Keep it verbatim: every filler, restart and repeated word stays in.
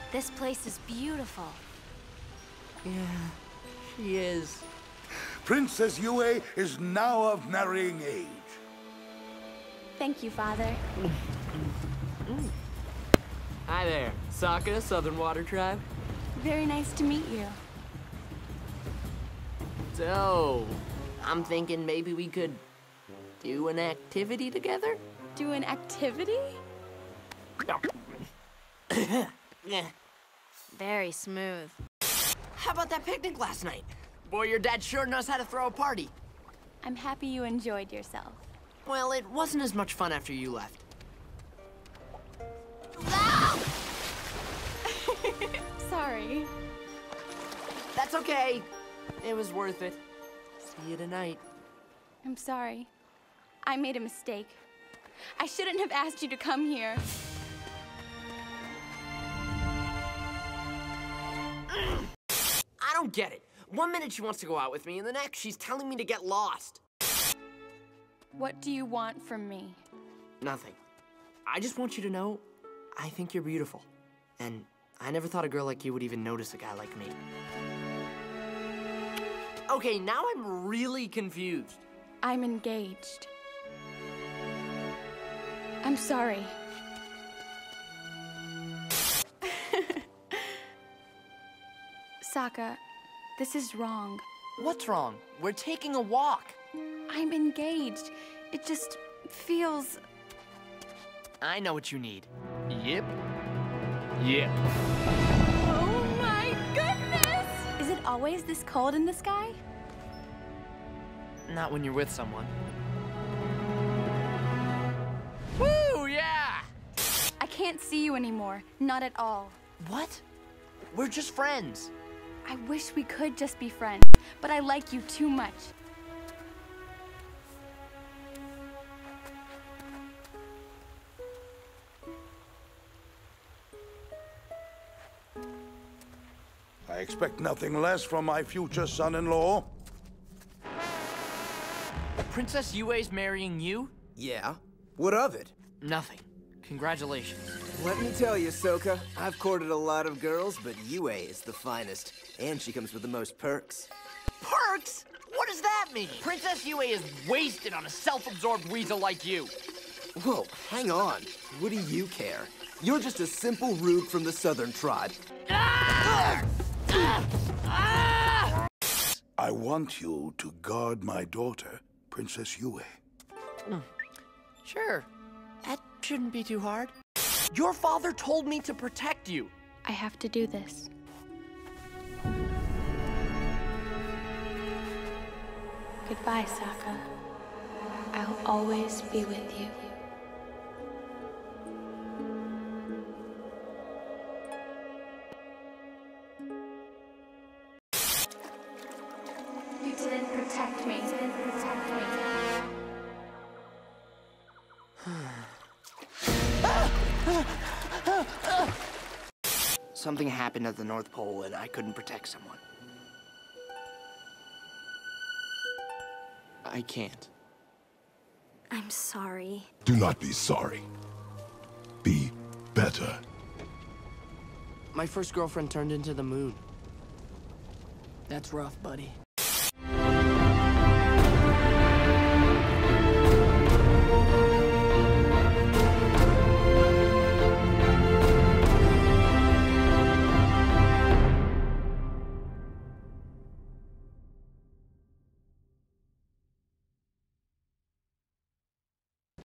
This place is beautiful. Yeah, she is. Princess Yue is now of marrying age. Thank you, Father. Hi there, Sokka, Southern Water Tribe. Very nice to meet you. So, I'm thinking maybe we could do an activity together? Do an activity? Yeah. Very smooth. How about that picnic last night? Boy, your dad sure knows how to throw a party. I'm happy you enjoyed yourself. Well, it wasn't as much fun after you left. Sorry. That's okay. It was worth it. See you tonight. I'm sorry. I made a mistake. I shouldn't have asked you to come here. I don't get it. One minute she wants to go out with me, and the next she's telling me to get lost. What do you want from me? Nothing. I just want you to know, I think you're beautiful. And I never thought a girl like you would even notice a guy like me. Okay, now I'm really confused. I'm engaged. I'm sorry. Sokka, this is wrong. What's wrong? We're taking a walk. I'm engaged. It just feels... I know what you need. Yep. Yep. Oh my goodness! Is it always this cold in the sky? Not when you're with someone. Woo, yeah! I can't see you anymore. Not at all. What? We're just friends. I wish we could just be friends, but I like you too much. I expect nothing less from my future son-in-law. Princess Yue's marrying you? Yeah? What of it? Nothing. Congratulations. Let me tell you, Sokka, I've courted a lot of girls, but Yue is the finest. And she comes with the most perks. Perks? What does that mean? Princess Yue is wasted on a self-absorbed weasel like you. Whoa, hang on. What do you care? You're just a simple rube from the Southern Tribe. Ah! Ah! Ah! I want you to guard my daughter, Princess Yue. Mm. Sure. That shouldn't be too hard. Your father told me to protect you. I have to do this. Goodbye, Sokka. I'll always be with you. You didn't protect me. You didn't protect me. Something happened at the North Pole and I couldn't protect someone. I can't. I'm sorry. Do not be sorry. Be better. My first girlfriend turned into the moon. That's rough, buddy.